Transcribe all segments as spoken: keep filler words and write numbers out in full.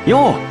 よう。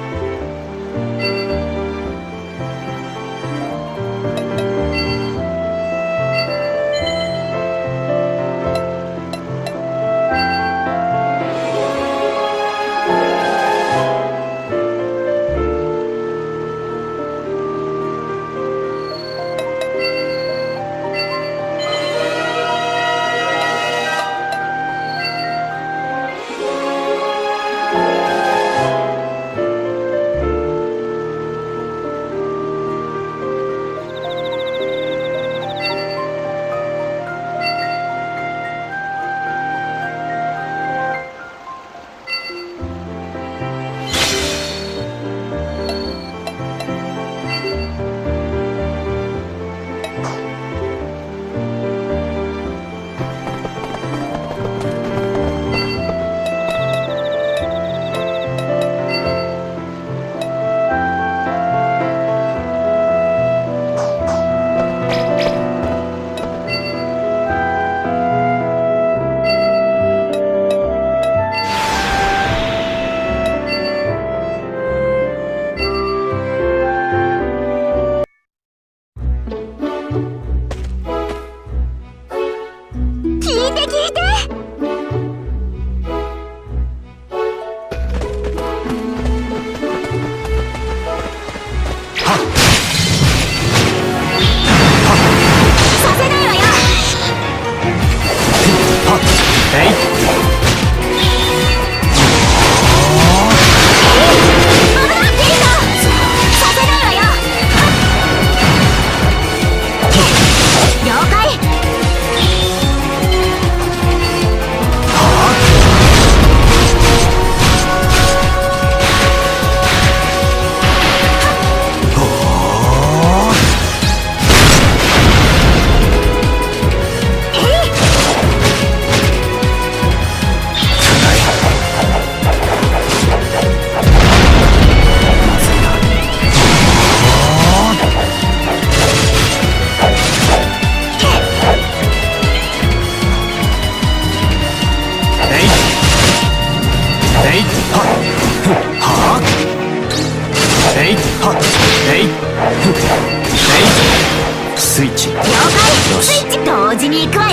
スイッチ。了解。よし、スイッチ同時に行くわよ。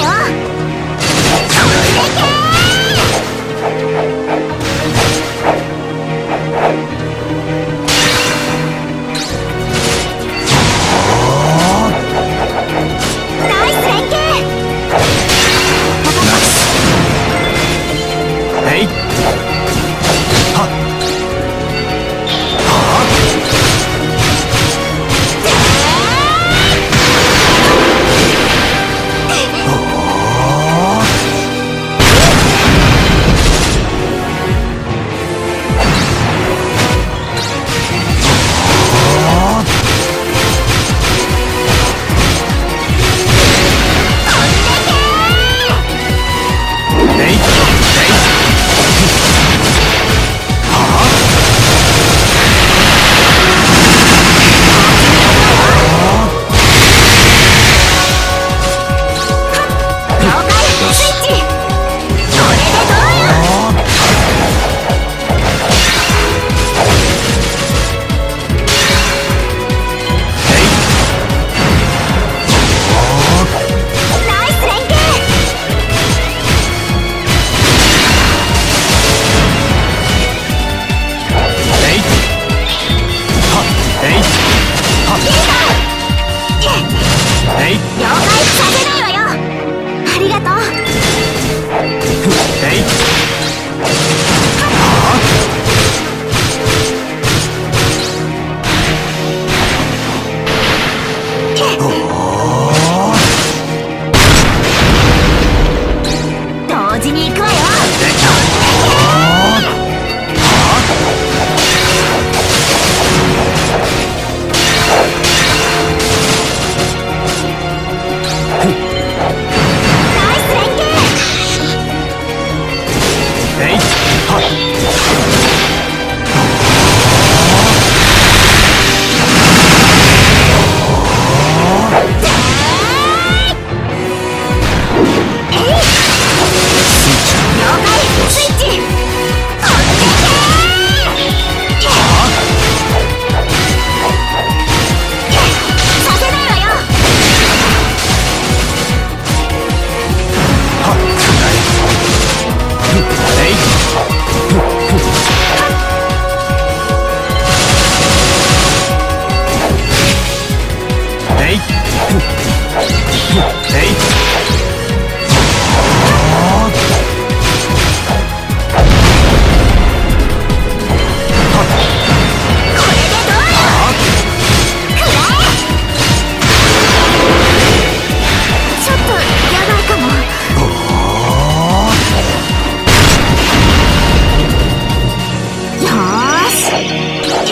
ナイス連携。ナイス。えい。はっ。Oh!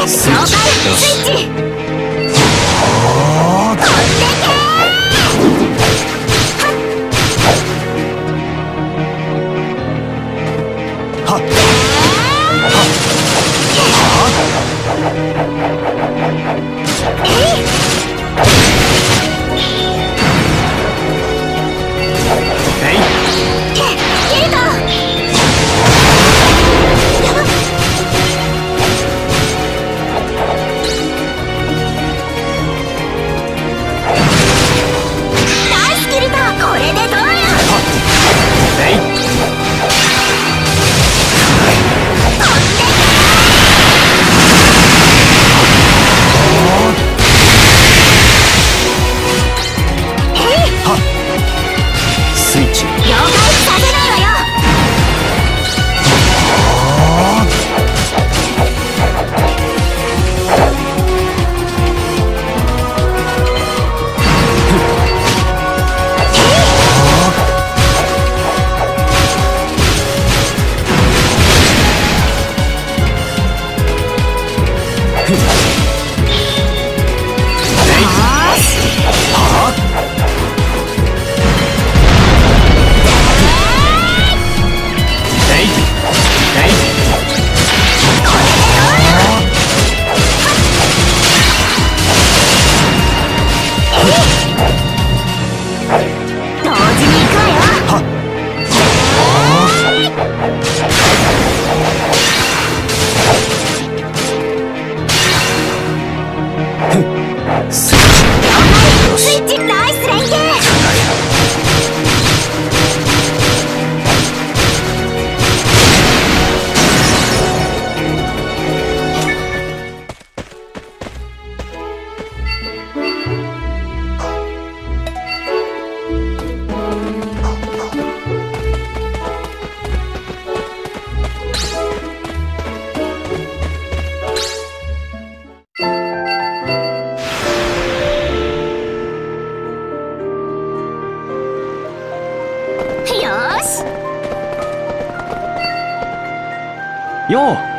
スイッチスイッチ飛んでけはっはっよう。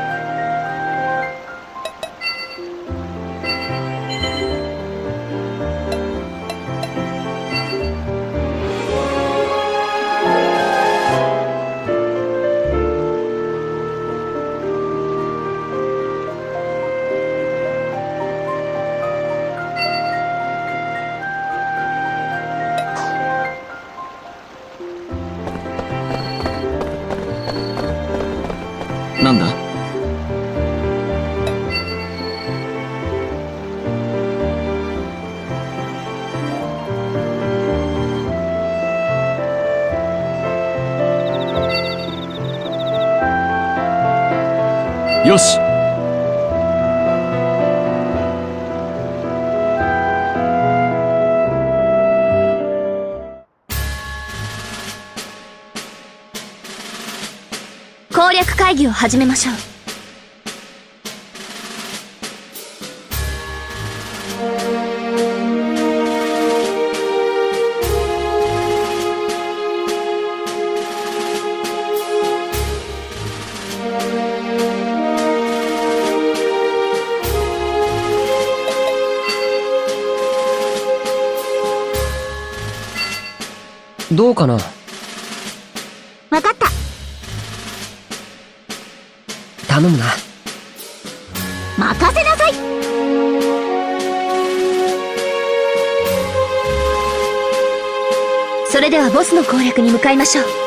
なんだ？よし。 攻略会議を始めましょう。 どうかな？ わかった。 頼むな。 任せなさい。それではボスの攻略に向かいましょう。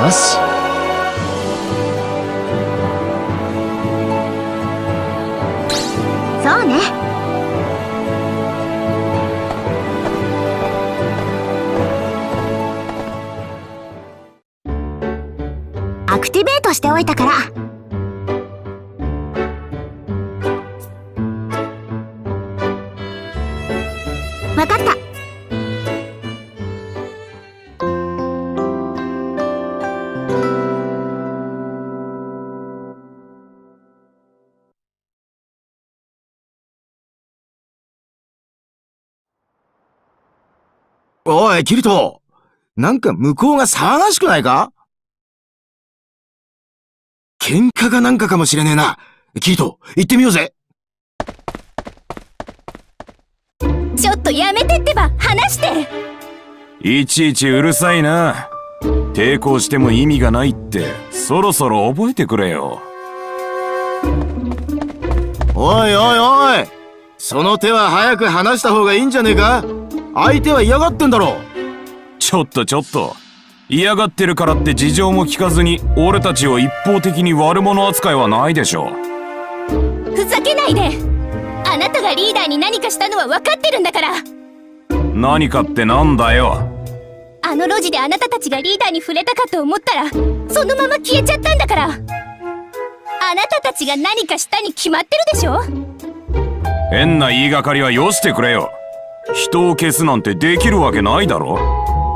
よし。 そうね。アクティベートしておいたから。わかった。 おい、キリト。なんか向こうが騒がしくないか？喧嘩がなんかかもしれねえな。キリト、行ってみようぜ。 ちょっとやめてってば、話して。 いちいちうるさいな。抵抗しても意味がないって、そろそろ覚えてくれよ。 おいおいおい。その手は早く離した方がいいんじゃねえか？相手は嫌がってんだろ。 ちょっとちょっと。嫌がってるからって事情も聞かずに俺たちを一方的に悪者扱いはないでしょ。 ふざけないで。あなたがリーダーに何かしたのは分かってるんだから。 何かってなんだよ。 あの路地であなたたちがリーダーに触れたかと思ったらそのまま消えちゃったんだから。あなたたちが何かしたに決まってるでしょ。 変な言いがかりはよしてくれよ。人を消すなんてできるわけないだろ。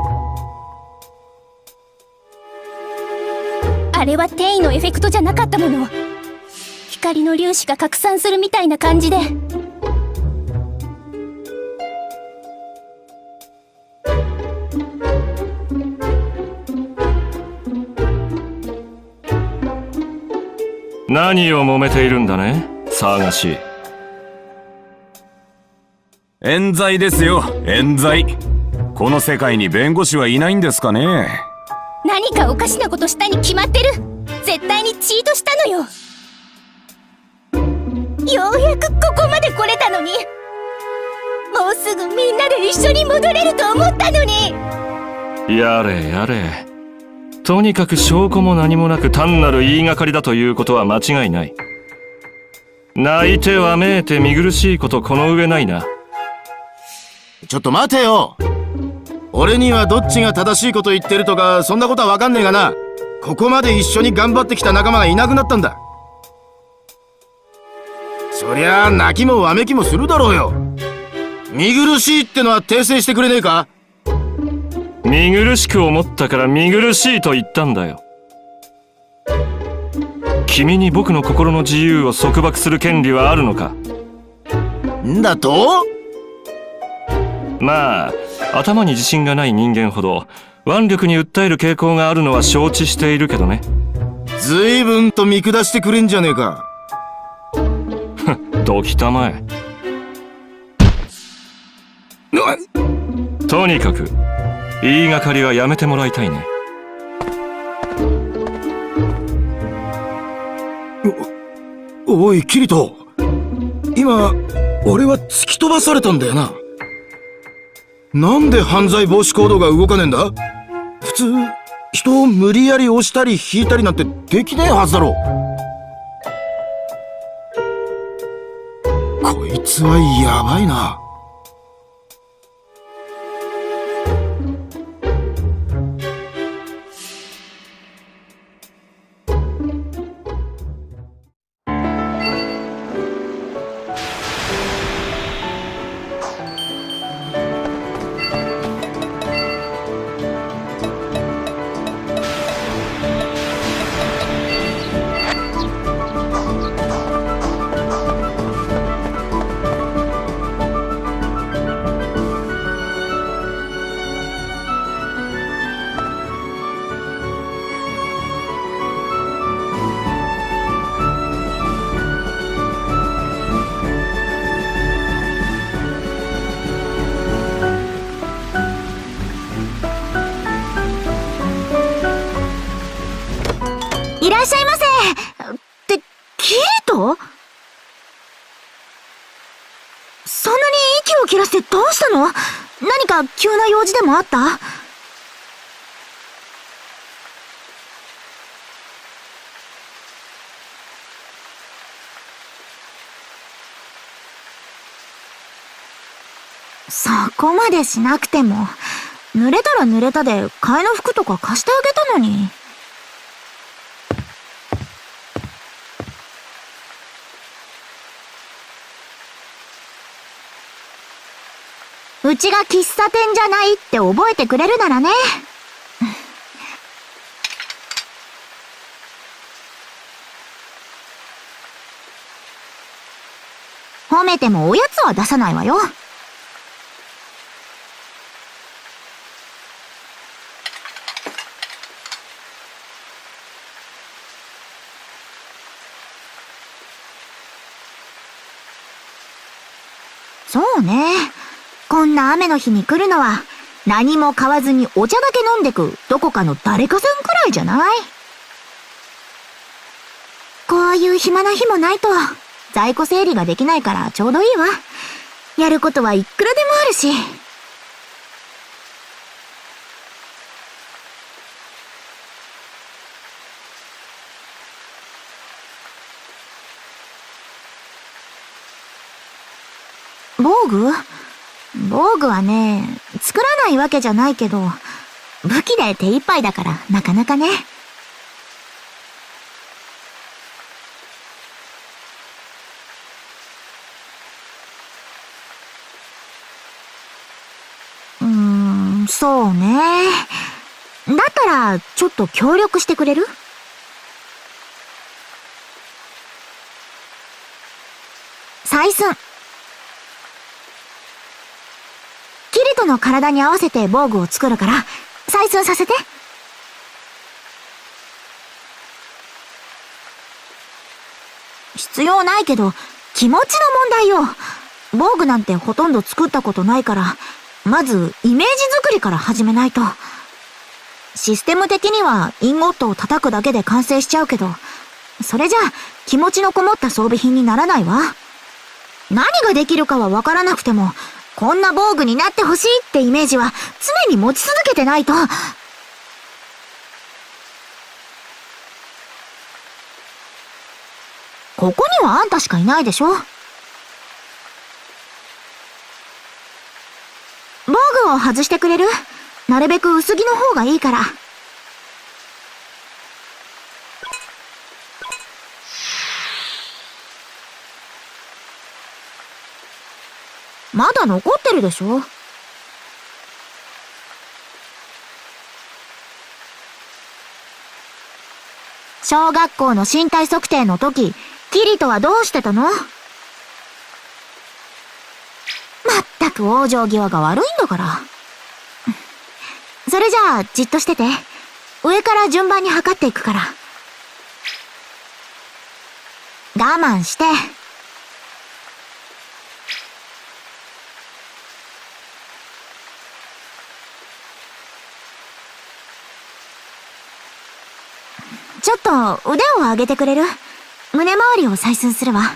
あれは転移のエフェクトじゃなかったもの。光の粒子が拡散するみたいな感じで。 何を揉めているんだね、騒がしい。 冤罪ですよ、冤罪。この世界に弁護士はいないんですかね。 何かおかしなことしたに決まってる。絶対にチートしたのよ。ようやくここまで来れたのに。もうすぐみんなで一緒に戻れると思ったのに。 やれやれ。とにかく証拠も何もなく単なる言いがかりだということは間違いない。泣いてわめいて見苦しいことこの上ないな。 ちょっと待てよ。俺にはどっちが正しいこと言ってるとかそんなことは分かんねえがな。ここまで一緒に頑張ってきた仲間がいなくなったんだ。そりゃあ泣きもわめきもするだろうよ。見苦しいってのは訂正してくれねえか？ 見苦しく思ったから見苦しいと言ったんだよ。君に僕の心の自由を束縛する権利はあるのか？ んだと？ まあ頭に自信がない人間ほど腕力に訴える傾向があるのは承知しているけどね。 随分と見下してくれんじゃねえか。 どきたまえ。とにかく言いがかりはやめてもらいたいね。 お、おいキリト、今俺は突き飛ばされたんだよな。なんで犯罪防止行動が動かねえんだ？普通人を無理やり押したり引いたりなんてできねえはずだろ。こいつはやばいな。 いらっしゃいませ。ってキリト？そんなに息を切らせてどうしたの？何か急な用事でもあった？ そこまでしなくても、濡れたら濡れたで替えの服とか貸してあげたのに。うちが喫茶店じゃないって覚えてくれるならね。褒めてもおやつは出さないわよ。そうね。こんな雨の日に来るのは、何も買わずにお茶だけ飲んでくどこかの誰かさんくらいじゃない？こういう暇な日もないと、在庫整理ができないからちょうどいいわ。やることはいくらでもあるし。防具？防具はね、作らないわけじゃないけど、武器で手一杯だからなかなかね。うーん、そうね。だったら、ちょっと協力してくれる？採寸。キリトの体に合わせて防具を作るから、採寸させて。必要ないけど、気持ちの問題よ。防具なんてほとんど作ったことないから、まずイメージ作りから始めないと。システム的にはインゴットを叩くだけで完成しちゃうけど、それじゃ気持ちのこもった装備品にならないわ。何ができるかはわからなくても、こんな防具になってほしいってイメージは常に持ち続けてないと。ここにはあんたしかいないでしょ。防具を外してくれる？なるべく薄着の方がいいから。まだ残ってるでしょ？小学校の身体測定の時、キリトはどうしてたの？まったく往生際が悪いんだから。それじゃあ、じっとしてて。上から順番に測っていくから。我慢して。ちょっと腕を上げてくれる？胸周りを採寸するわ。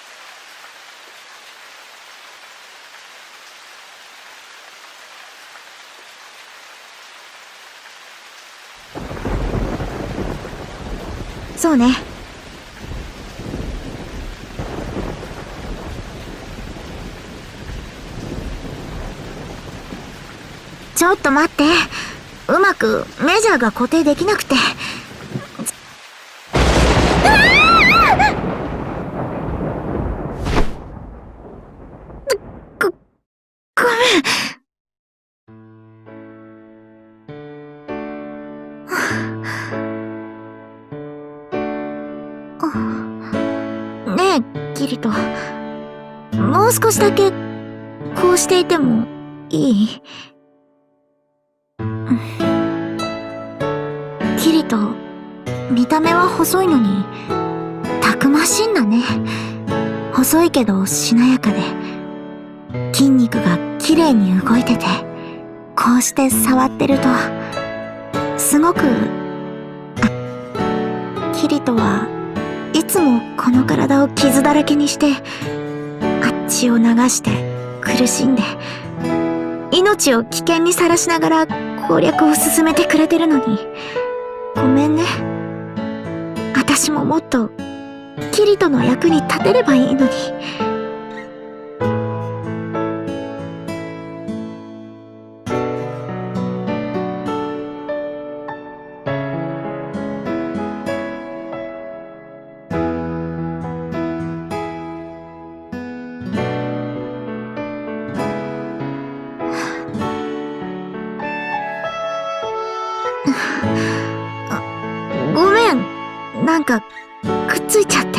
そうね。ちょっと待って。うまくメジャーが固定できなくて。ご、ごめん。ねえ、キリト。もう少しだけ、こうしていてもいい？キリト、見た目は細いのに、たくましいんだね。細いけどしなやかで、筋肉が綺麗に動いてて、こうして触ってると、すごく、キリトはいつもこの体を傷だらけにして、血を流して苦しんで、命を危険にさらしながら攻略を進めてくれてるのに、ごめんね。私ももっとキリトの役に立てればいいのに。 なんかくっついちゃって。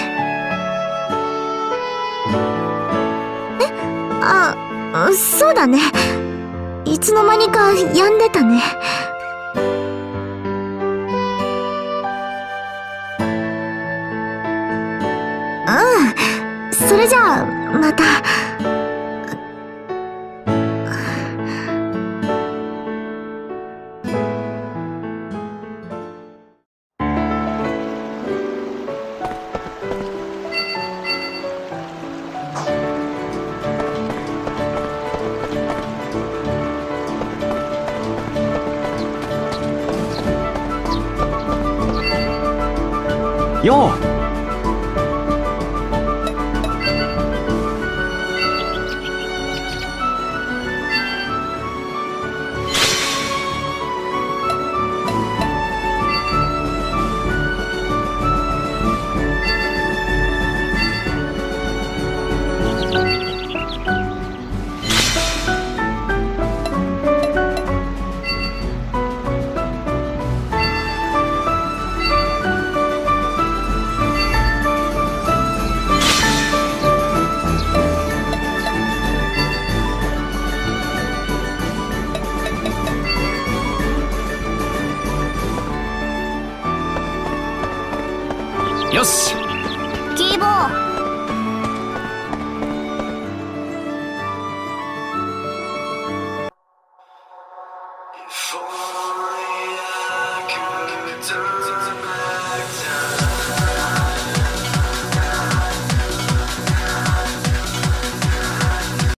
え、あ、そうだね。いつの間にか病んでたね。うん、それじゃあまた。 よう。よし。